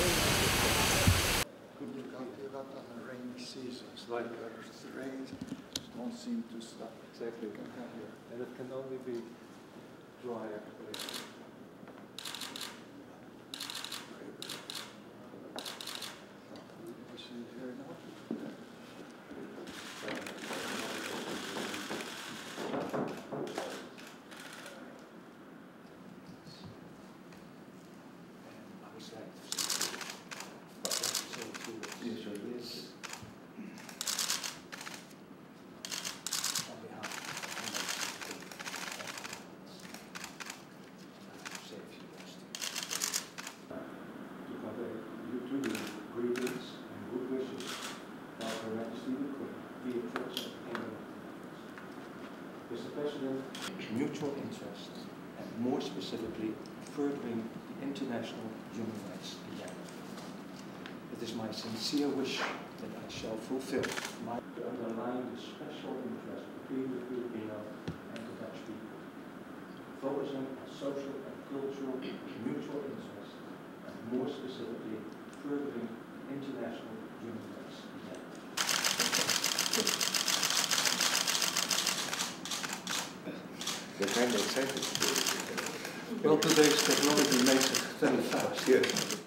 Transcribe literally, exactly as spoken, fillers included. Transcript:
the rainy seasons, like the rain won't seem to stop. Exactly. And it can only be drier. Mister President, mutual interest, and more specifically, furthering the international human rights agenda. It is my sincere wish that I shall fulfill my to underline the special interest between the Filipino and the Dutch people, focusing on social and cultural mutual interest, and more specifically, furthering the international human rights agenda. You're kind of excited. Well, today's technology makes it very fast. Yes.